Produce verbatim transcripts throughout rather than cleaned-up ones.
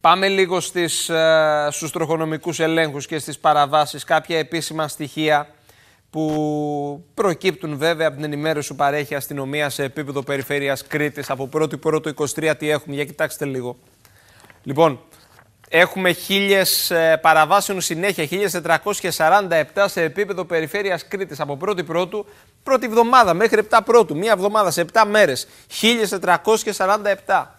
Πάμε λίγο στις, ε, στους τροχονομικούς ελέγχους και στις παραβάσεις, κάποια επίσημα στοιχεία που προκύπτουν βέβαια από την ενημέρωση που παρέχει η αστυνομία σε επίπεδο περιφέρειας Κρήτης από πρώτη πρώτη είκοσι τρία. Τι έχουμε, για κοιτάξτε λίγο. Λοιπόν, έχουμε χίλιες ε, παραβάσεων συνέχεια, χίλιες τετρακόσιες σαράντα επτά σε επίπεδο περιφέρειας Κρήτης από πρώτη πρώτου, πρώτη εβδομάδα μέχρι επτά πρώτου, μία εβδομάδα σε επτά μέρες, χίλιες τετρακόσιες σαράντα επτά.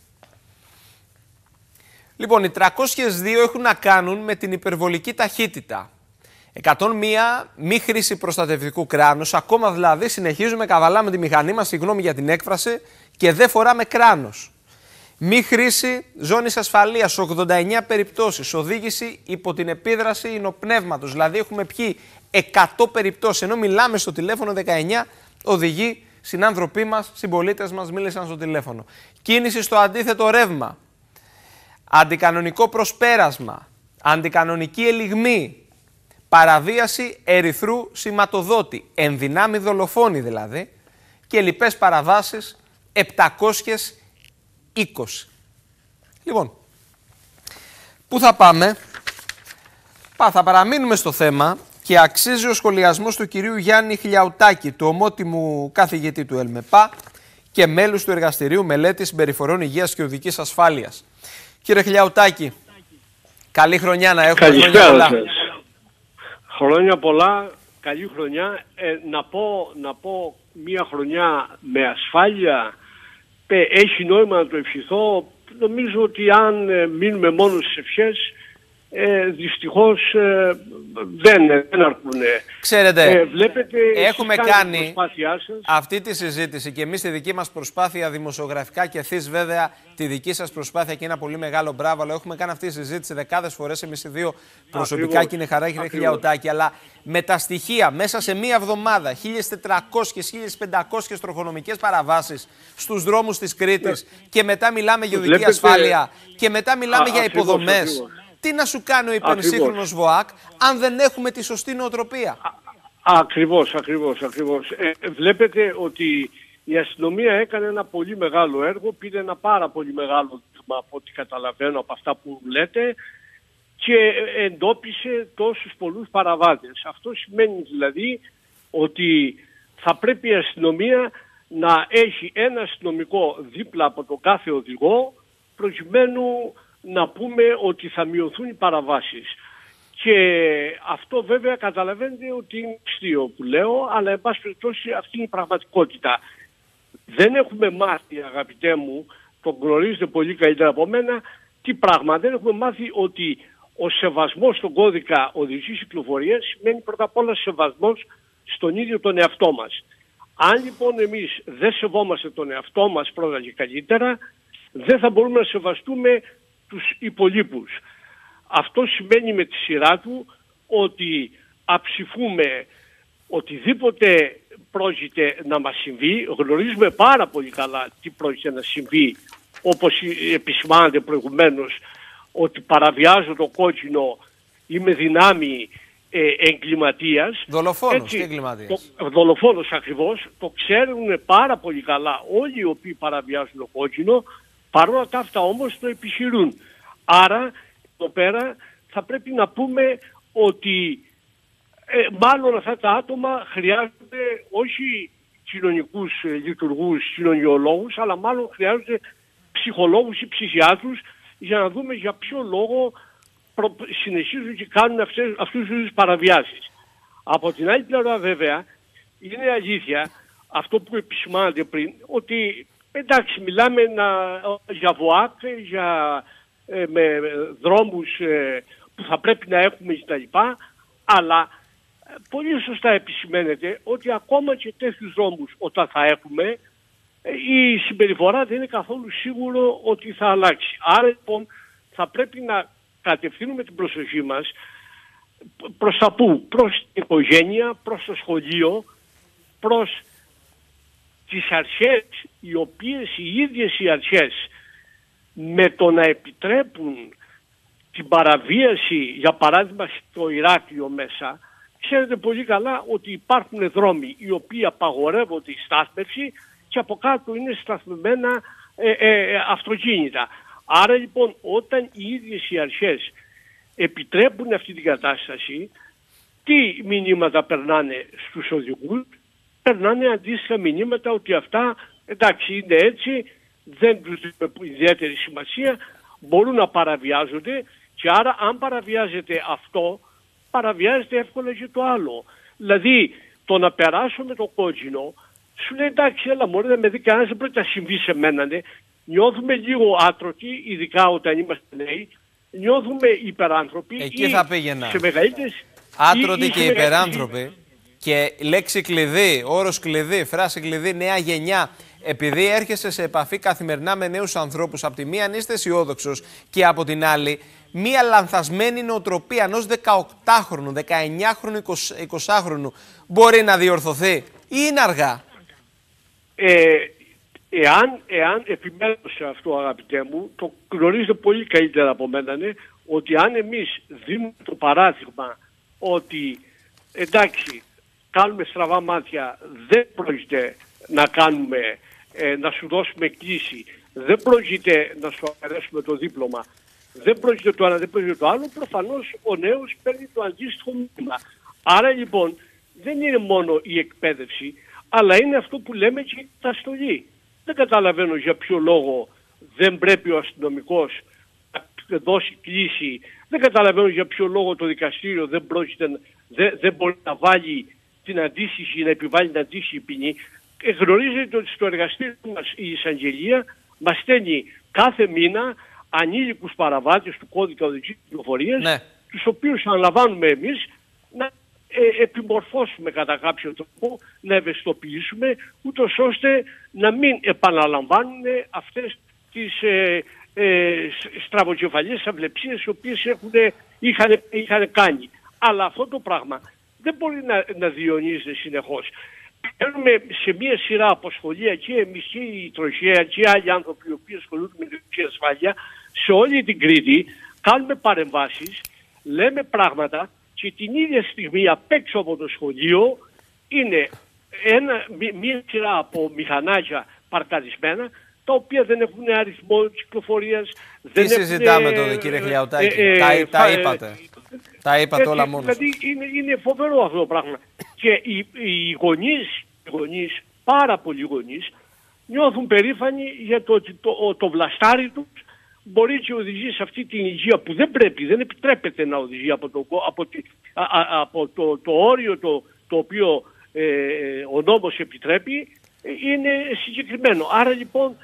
Λοιπόν, οι τριακόσιες δύο έχουν να κάνουν με την υπερβολική ταχύτητα. εκατόν μία μη χρήση προστατευτικού κράνους, ακόμα δηλαδή συνεχίζουμε καβαλάμε τη μηχανή μας, συγγνώμη για την έκφραση, και δεν φοράμε κράνος. Μη χρήση ζώνης ασφαλείας, ογδόντα εννέα περιπτώσεις, οδήγηση υπό την επίδραση υνοπνεύματος, δηλαδή έχουμε πιει εκατό περιπτώσεις, ενώ μιλάμε στο τηλέφωνο δεκαεννέα, οδηγοί, συνάνθρωποι μας, συμπολίτες μας μίλησαν στο τηλέφωνο. Κίνηση στο αντίθετο ρεύμα, αντικανονικό προσπέρασμα, αντικανονική ελιγμή, παραβίαση ερυθρού σηματοδότη, ενδυνάμει δολοφόνη δηλαδή, και λοιπές παραβάσεις επτακόσιες είκοσι. Λοιπόν, πού θα πάμε? Πα, θα παραμείνουμε στο θέμα και αξίζει ο σχολιασμός του κυρίου Γιάννη Χλιαουτάκη, του ομότιμου καθηγητή του ΕΛΜΕΠΑ και μέλους του Εργαστηρίου Μελέτης Συμπεριφορών Υγείας και Οδικής Ασφάλειας. Κύριε Χλιαουτάκη, καλή χρονιά να έχουμε. Καλησπέρα χρόνια πολλά. Χρόνια πολλά, καλή χρονιά. Ε, να, πω, να πω μία χρονιά με ασφάλεια, ε, έχει νόημα να το ευχηθώ. Νομίζω ότι αν ε, μείνουμε μόνο στις ευχές, ε, δυστυχώς ε, δεν, δεν αρκούν. Ξέρετε, ε, βλέπετε, έχουμε κάνει αυτή τη συζήτηση και εμείς τη δική μας προσπάθεια δημοσιογραφικά και εσείς βέβαια τη δική σας προσπάθεια, και ένα πολύ μεγάλο μπράβο, αλλά έχουμε κάνει αυτή τη συζήτηση δεκάδες φορές εμείς οι δύο προσωπικά. Ακριβώς. Και είναι χαρά, κύριε Χλιαουτάκη, αλλά με τα στοιχεία μέσα σε μία εβδομάδα χίλιες τετρακόσιες με χίλιες πεντακόσιες τροχονομικές παραβάσεις στους δρόμους της Κρήτης, ναι. Και μετά μιλάμε για οδική βλέπετε... ασφάλεια και μετά μιλάμε α, για ακριβώς, υποδομές. Ακριβώς. Τι να σου κάνει ο υπερσύγχρονος ΒΟΑΚ αν δεν έχουμε τη σωστή νοοτροπία? Α, ακριβώς, ακριβώς, ακριβώς. Ε, βλέπετε ότι η αστυνομία έκανε ένα πολύ μεγάλο έργο, πήρε ένα πάρα πολύ μεγάλο δείγμα από ό,τι καταλαβαίνω από αυτά που λέτε και εντόπισε τόσους πολλούς παραβάτες. Αυτό σημαίνει δηλαδή ότι θα πρέπει η αστυνομία να έχει ένα αστυνομικό δίπλα από τον κάθε οδηγό προκειμένου να πούμε ότι θα μειωθούν οι παραβάσεις. Και αυτό βέβαια καταλαβαίνετε ότι είναι αστείο που λέω, αλλά εν πάση περιπτώσει αυτή είναι η πραγματικότητα. Δεν έχουμε μάθει, αγαπητέ μου, το γνωρίζετε πολύ καλύτερα από μένα, τι πράγμα. Δεν έχουμε μάθει ότι ο σεβασμός στον κώδικα οδικής κυκλοφορίας σημαίνει πρώτα απ' όλα σεβασμός στον ίδιο τον εαυτό μας. Αν λοιπόν εμείς δεν σεβόμαστε τον εαυτό μας πρώτα και καλύτερα, δεν θα μπορούμε να σεβαστούμε τους υπολείπους. Αυτό σημαίνει με τη σειρά του ότι αψηφούμε οτιδήποτε πρόκειται να μας συμβεί. Γνωρίζουμε πάρα πολύ καλά τι πρόκειται να συμβεί, όπως επισημάνατε προηγουμένως, ότι παραβιάζω το κόκκινο, είμαι δυνάμει ε, εγκληματίας. Δολοφόνος και εγκληματίας. Το, δολοφόνος ακριβώς. Το ξέρουν πάρα πολύ καλά όλοι οι οποίοι παραβιάζουν το κόκκινο, παρόλα τα αυτά όμως το επιχειρούν. Άρα εδώ πέρα θα πρέπει να πούμε ότι ε, μάλλον αυτά τα άτομα χρειάζονται όχι κοινωνικούς ε, λειτουργούς, κοινωνιολόγους, αλλά μάλλον χρειάζονται ψυχολόγους ή ψυχιάτρους για να δούμε για ποιο λόγο προ... συνεχίζουν και κάνουν αυτές, αυτούς τους παραβιάσεις. Από την άλλη πλευρά βέβαια είναι αλήθεια αυτό που επισημάνατε πριν, ότι εντάξει μιλάμε να, για ΒΟΑΚ, για ε, με δρόμους ε, που θα πρέπει να έχουμε κτλ. Αλλά πολύ σωστά επισημαίνεται ότι ακόμα και τέτοιους δρόμους όταν θα έχουμε, η συμπεριφορά δεν είναι καθόλου σίγουρο ότι θα αλλάξει. Άρα λοιπόν θα πρέπει να κατευθύνουμε την προσοχή μας προς τα πού? Προς την οικογένεια, προς το σχολείο, προς τις αρχές οι οποίες οι ίδιες οι αρχές με το να επιτρέπουν την παραβίαση, για παράδειγμα στο Ηράκλειο μέσα, ξέρετε πολύ καλά ότι υπάρχουν δρόμοι οι οποίοι απαγορεύονται η στάθμευση και από κάτω είναι σταθμευμένα ε, ε, αυτοκίνητα. Άρα λοιπόν όταν οι ίδιες οι αρχές επιτρέπουν αυτή την κατάσταση, τι μηνύματα περνάνε στους οδηγούς? Περνάνε αντίστοιχα μηνύματα ότι αυτά εντάξει είναι έτσι, δεν τους δίνουν ιδιαίτερη σημασία, μπορούν να παραβιάζονται και άρα αν παραβιάζεται αυτό, παραβιάζεται εύκολα και το άλλο. Δηλαδή το να περάσω με το κόκκινο, σου λέει εντάξει έλα μωρέ δεν με δει κανένας, δεν πρέπει να συμβεί σε μένα, ναι. Νιώθουμε λίγο άτρωτοι, ειδικά όταν είμαστε νέοι, νιώθουμε υπεράνθρωποι. Εκεί ή θα πήγαινα. Σε μεγαλύτερες... Άτρωτοι ή, και ή υπεράνθρωποι. Και λέξη κλειδί, όρος κλειδί, φράση κλειδί, νέα γενιά. Επειδή έρχεσαι σε επαφή καθημερινά με νέους ανθρώπους, από τη μία αν είστε αισιόδοξος και από την άλλη, μία λανθασμένη νοοτροπία ενός δεκαοκτάχρονου, δεκαεννιάχρονου, εικοσάχρονου μπορεί να διορθωθεί ή είναι αργά? Ε, εάν, εάν επιμένω σε αυτό αγαπητέ μου, το γνωρίζετε πολύ καλύτερα από μένα, ναι, ότι αν εμείς δίνουμε το παράδειγμα ότι εντάξει κάνουμε στραβά μάτια, δεν πρόκειται να κάνουμε, ε, να σου δώσουμε κλίση, δεν πρόκειται να σου αφαιρέσουμε το δίπλωμα, δεν πρόκειται το ένα, δεν πρόκειται το άλλο, προφανώς ο νέος παίρνει το αντίστοιχο μήνυμα. Άρα λοιπόν δεν είναι μόνο η εκπαίδευση, αλλά είναι αυτό που λέμε και η καταστολή. Δεν καταλαβαίνω για ποιο λόγο δεν πρέπει ο αστυνομικός να δώσει κλίση, δεν καταλαβαίνω για ποιο λόγο το δικαστήριο δεν, πρόκειται, δεν, δεν μπορεί να βάλει την αντίστοιχη, να επιβάλλει την αντίστοιχη ποινή. Ε, γνωρίζετε ότι στο εργαστήριο μας η εισαγγελία μας στέλνει κάθε μήνα ανήλικους παραβάτες του κώδικα οδικής κυκλοφορίας, ναι, τους οποίους αναλαμβάνουμε εμείς να ε, επιμορφώσουμε κατά κάποιο τρόπο, να ευαισθητοποιήσουμε, ούτως ώστε να μην επαναλαμβάνουν αυτές τις ε, ε, στραβοκεφαλιές αυλεψίες οι οποίες έχουν, είχαν, είχαν κάνει. Αλλά αυτό το πράγμα δεν μπορεί να, να διονύζεται συνεχώς. Παίρνουμε σε μία σειρά από σχολεία και εμείς και η τροχέα και άλλοι άνθρωποι οι οποίοι ασχολούνται με την ασφάλεια σε όλη την Κρήτη, κάνουμε παρεμβάσεις, λέμε πράγματα και την ίδια στιγμή απ' έξω από το σχολείο είναι ένα, μία σειρά από μηχανάκια παρκαρισμένα τα οποία δεν έχουν αριθμό κυκλοφορίας. Τι συζητάμε τώρα κύριε Χλιαωτάκη, ε, ε, τα, τα είπατε. Ε, τα είπατε έτσι, όλα μόνος. Δηλαδή είναι, είναι φοβερό αυτό το πράγμα. Και οι, οι, γονείς, οι γονείς, πάρα πολλοί γονείς, νιώθουν περήφανοι για το ότι το, το, το βλαστάρι τους μπορεί και οδηγεί σε αυτή την υγεία που δεν πρέπει, δεν επιτρέπεται να οδηγεί από το, από τη, α, α, από το, το όριο το, το οποίο ε, ο νόμος επιτρέπει, είναι συγκεκριμένο. Άρα λοιπόν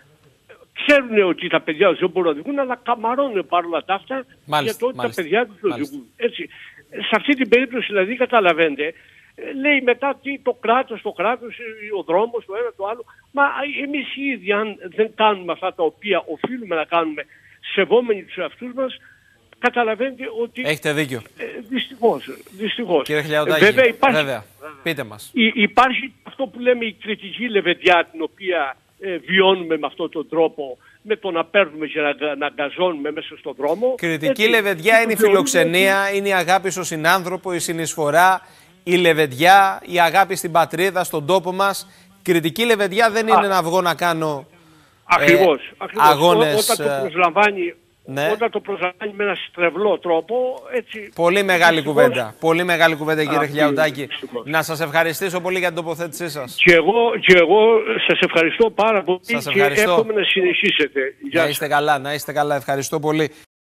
ξέρουν ότι τα παιδιά τους δεν μπορούν να οδηγούν, αλλά καμαρώνουν παρόλα τα αυτά για το ότι τα παιδιά τους οδηγούν. Έτσι. Σε αυτή την περίπτωση δηλαδή καταλαβαίνετε, λέει μετά τι το κράτος, το κράτος, ο δρόμος, το ένα το άλλο. Μα εμείς οι ίδιοι αν δεν κάνουμε αυτά τα οποία οφείλουμε να κάνουμε σεβόμενοι τους εαυτούς μας, καταλαβαίνετε ότι... Έχετε δίκιο. Ε, δυστυχώς, δυστυχώς. Κύριε Χλιαωτάκη, βέβαια, υπάρχει, βέβαια. Πείτε μας. Υ, υπάρχει αυτό που λέμε η κριτική λεβεντιά, την οποία ε, βιώνουμε με αυτόν τον τρόπο, με το να παίρνουμε και να, να αγκαζώνουμε μέσα στον δρόμο. Κριτική έτσι, λεβεντιά είναι η φιλοξενία, ότι... είναι η αγάπη στον συνάνθρωπο, η συνεισφορά, η λεβεντιά, η αγάπη στην πατρίδα, στον τόπο μας. Κριτική λεβεντιά δεν είναι Α, να βγω να κάνω ακριβώς, ε, ακριβώς. αγώνες. Όταν το προσλαμβάνει, ναι. όταν το προσλαμβάνει με ένα στρεβλό τρόπο, έτσι... Πολύ μεγάλη δυστυχώς. κουβέντα. Πολύ μεγάλη κουβέντα κύριε Χλιαωτάκη. Να σας ευχαριστήσω πολύ για την τοποθέτησή σας. Και εγώ, και εγώ σας ευχαριστώ πάρα πολύ σας και εύχομαι να συνεχίσετε. Να είστε καλά, να είστε καλά. Ευχαριστώ πολύ.